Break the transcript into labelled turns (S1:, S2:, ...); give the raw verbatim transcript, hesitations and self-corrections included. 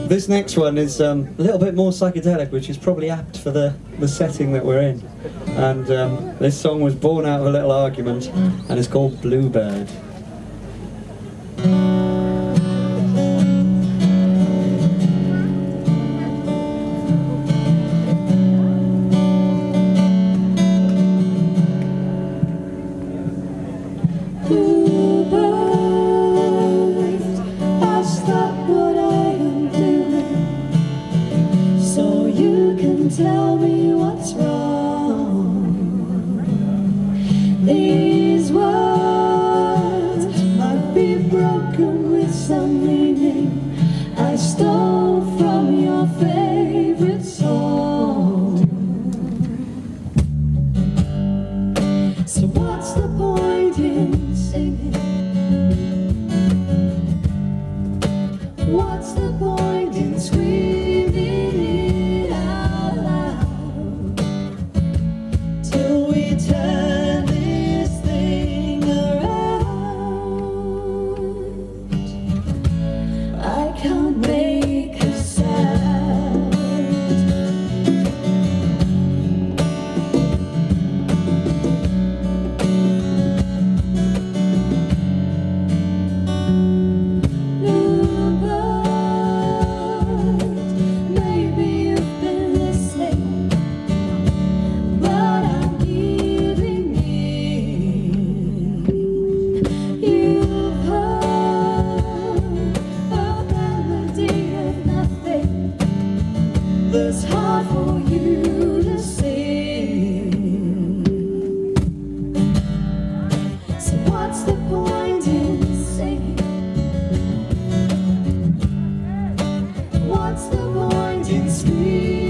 S1: This next one is um, a little bit more psychedelic, which is probably apt for the, the setting that we're in. And um, this song was born out of a little argument, and it's called Bluebird.
S2: Tell me what's wrong. These words might be broken with some meaning I stole from your favorite song. So what's the point in singing? What's the point in screaming? Turn this thing around. I can't make a sound. Bluebird, maybe you've been listening, but I'm giving in. You've heard a melody of nothing that's hard for you to sing. So what's the point in singing? What's the point in screaming?